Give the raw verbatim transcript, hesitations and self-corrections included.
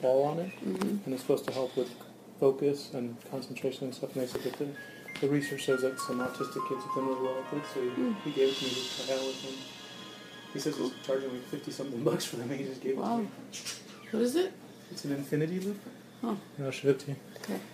ball on it, mm-hmm. and it's supposed to help with focus and concentration and stuff. And they said that the, the research shows that some autistic kids have done really well with it, so he, mm. he gave it to me to try out with him. He says he's charging like fifty something bucks for them, and he just gave it wow. to me. What is it? It's an infinity loop. Oh. And I'll show it to you. Okay.